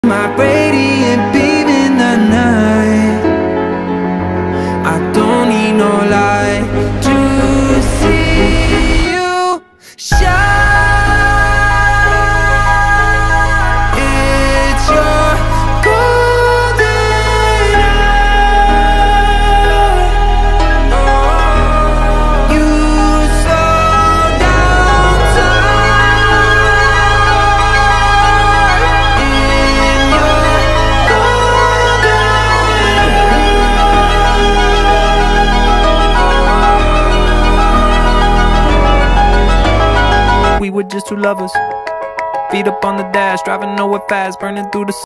My radiant beam in the night. I don't need no light to see you shine. It's your golden hour. You slow down time in your golden hour. We were just two lovers, feet up on the dash, driving nowhere fast, burning through the